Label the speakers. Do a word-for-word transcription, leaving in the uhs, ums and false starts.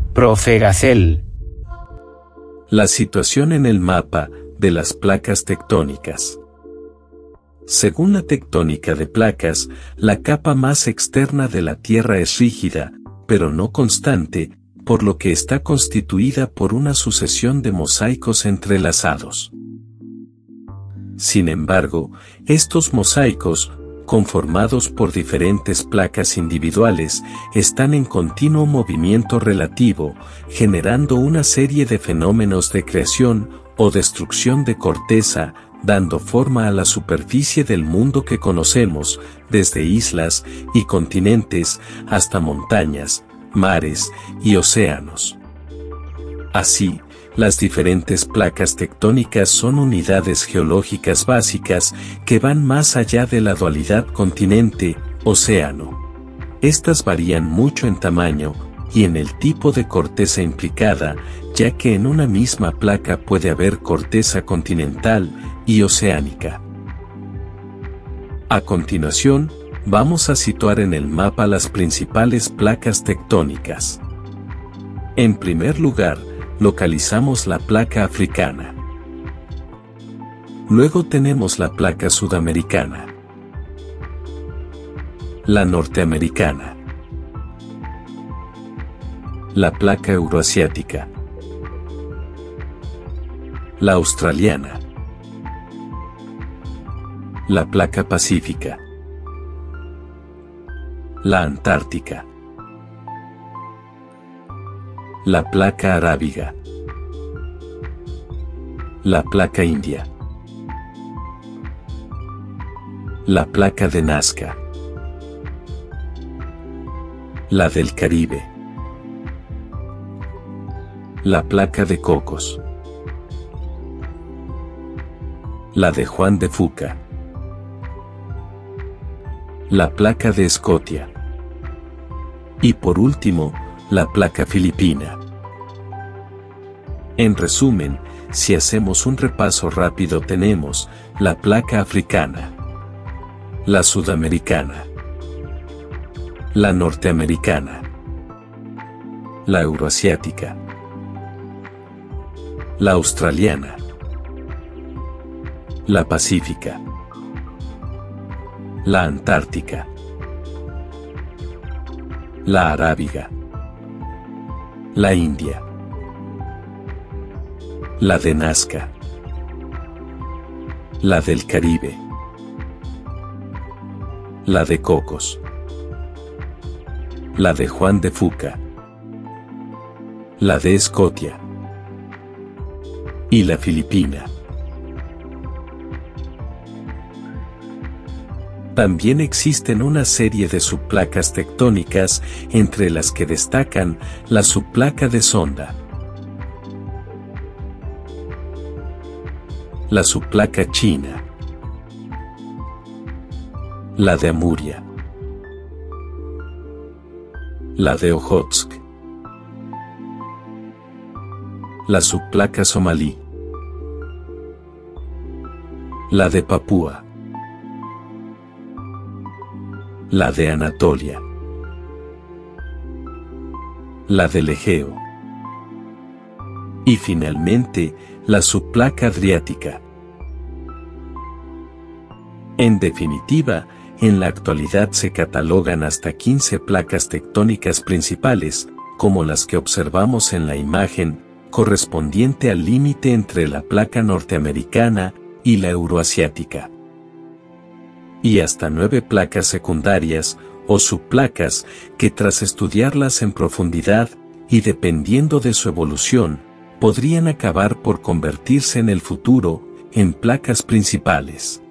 Speaker 1: Profe Gacel.
Speaker 2: La situación en el mapa de las placas tectónicas. Según la tectónica de placas, la capa más externa de la Tierra es rígida, pero no constante, por lo que está constituida por una sucesión de mosaicos entrelazados. Sin embargo, estos mosaicos, conformados por diferentes placas individuales, están en continuo movimiento relativo, generando una serie de fenómenos de creación o destrucción de corteza, dando forma a la superficie del mundo que conocemos, desde islas y continentes hasta montañas, mares y océanos. Así, las diferentes placas tectónicas son unidades geológicas básicas que van más allá de la dualidad continente-océano. Estas varían mucho en tamaño y en el tipo de corteza implicada, ya que en una misma placa puede haber corteza continental y oceánica. A continuación, vamos a situar en el mapa las principales placas tectónicas. En primer lugar, localizamos la placa africana. Luego tenemos la placa sudamericana, la norteamericana, la placa euroasiática, la australiana, la placa pacífica, la antártica, la placa arábiga, la placa india, la placa de Nazca, la del Caribe, la placa de Cocos, la de Juan de Fuca, la placa de Escotia y por último, la placa filipina. En resumen, si hacemos un repaso rápido tenemos la placa africana, la sudamericana, la norteamericana, la euroasiática, la australiana, la pacífica, la antártica, la arábiga, la india, la de Nazca, la del Caribe, la de Cocos, la de Juan de Fuca, la de Escotia y la filipina. También existen una serie de subplacas tectónicas, entre las que destacan la subplaca de Sonda, la subplaca china, la de Amuria, la de Ojotsk, la subplaca somalí, la de Papúa, la de Anatolia, la del Egeo y finalmente la subplaca adriática. En definitiva, en la actualidad se catalogan hasta quince placas tectónicas principales, como las que observamos en la imagen, correspondiente al límite entre la placa norteamericana y la euroasiática. Y hasta nueve placas secundarias, o subplacas, que tras estudiarlas en profundidad, y dependiendo de su evolución, podrían acabar por convertirse en el futuro, en placas principales.